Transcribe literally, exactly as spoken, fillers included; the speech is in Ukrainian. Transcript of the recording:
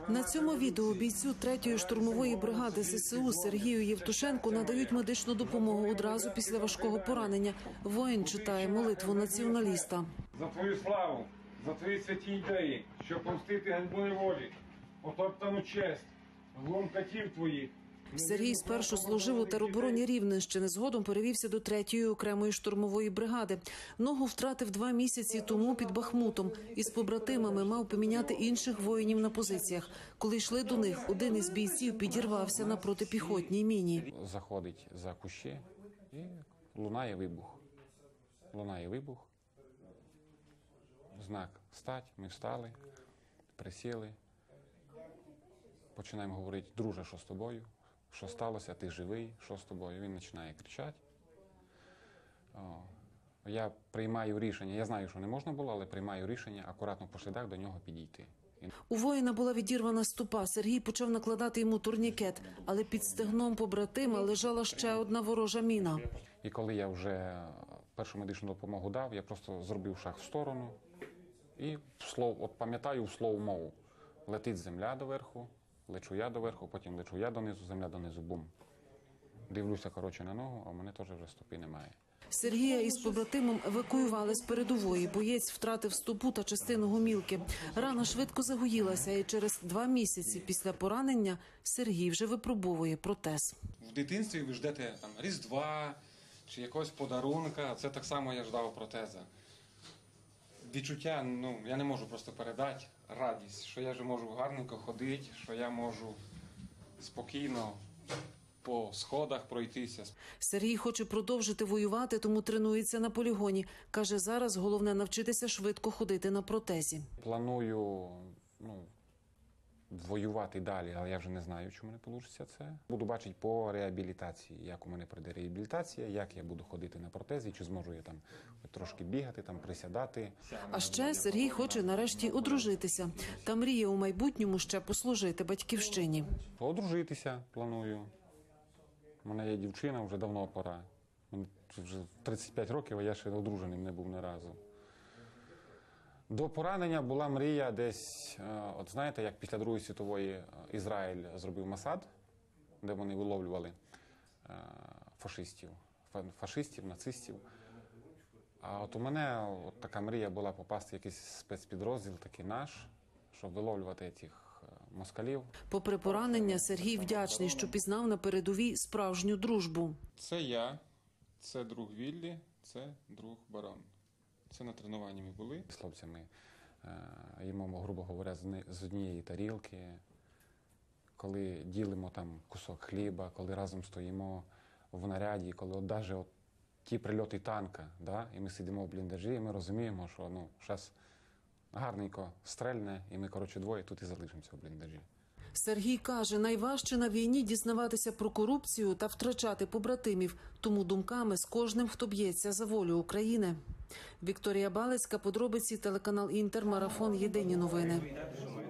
На цьому відео бійцю третьої штурмової бригади ЗСУ Сергію Євтушенку надають медичну допомогу одразу після важкого поранення. Воїн читає молитву націоналіста. За твою славу, за твої святі ідеї, щоб помстити ганьбу неволі, потоптану честь, глум катів твоїх. Сергій спершу служив у теробороні Рівненщини, згодом перевівся до третьої окремої штурмової бригади. Ногу втратив два місяці тому під Бахмутом. Із побратимами мав поміняти інших воїнів на позиціях. Коли йшли до них, один із бійців підірвався на протипіхотній міні. Заходить за кущі і лунає вибух. Лунає вибух. Знак «Стать», ми встали, присіли. Починаємо говорити: друже, що з тобою? Що сталося? Ти живий? Що з тобою? Він починає кричати. О, я приймаю рішення, я знаю, що не можна було, але приймаю рішення акуратно по слідах до нього підійти. У воїна була відірвана стопа. Сергій почав накладати йому турнікет, але під стегном побратима лежала ще одна ворожа міна. І коли я вже першу медичну допомогу дав, я просто зробив шаг в сторону і слов, от пам'ятаю в слоу-моу. Летить земля доверху, лечу я доверху, потім лечу я донизу, земля донизу, бум. Дивлюся, коротше, на ногу, а в мене теж вже стопи немає. Сергія із побратимом евакуювали з передової. Боєць втратив стопу та частину гомілки. Рана швидко загоїлася, і через два місяці після поранення Сергій вже випробовує протез. В дитинстві ви ждете там Різдва чи якогось подарунка, це так само я ждав протеза. Відчуття, ну, я не можу просто передати радість, що я вже можу гарненько ходити, що я можу спокійно по сходах пройтися. Сергій хоче продовжити воювати, тому тренується на полігоні. Каже, зараз головне навчитися швидко ходити на протезі. Планую, ну, воювати далі, але я вже не знаю, чи в мене вийде це. Буду бачити по реабілітації, як у мене пройде реабілітація, як я буду ходити на протезі, чи зможу я там трошки бігати, там присядати. А ще Сергій хоче нарешті одружитися та мріє у майбутньому ще послужити батьківщині. Одружитися планую. У мене є дівчина, вже давно пора. Мені вже тридцять п'ять років, а я ще одруженим не був ні разу. До поранення була мрія десь, от знаєте, як після Другої світової Ізраїль зробив Масад, де вони виловлювали фашистів, фашистів, нацистів. А от у мене от така мрія була попасти в якийсь спецпідрозділ, такий наш, щоб виловлювати цих москалів. Попри поранення, Сергій вдячний, що пізнав на передовій справжню дружбу. Це я, це друг Віллі, це друг Барон. Це на тренуванні ми були. З хлопцями їмо, грубо говоря, з однієї тарілки, коли ділимо там кусок хліба, коли разом стоїмо в наряді, коли от навіть от ті прильоти танка, да, і ми сидимо в бліндажі, і ми розуміємо, що ну, зараз гарненько стрельне, і ми, коротше, двоє тут і залишимося в бліндажі. Сергій каже, найважче на війні дізнаватися про корупцію та втрачати побратимів, тому думками з кожним, хто б'ється за волю України. Вікторія Балицька, подробиці, телеканал Інтер, марафон, єдині новини.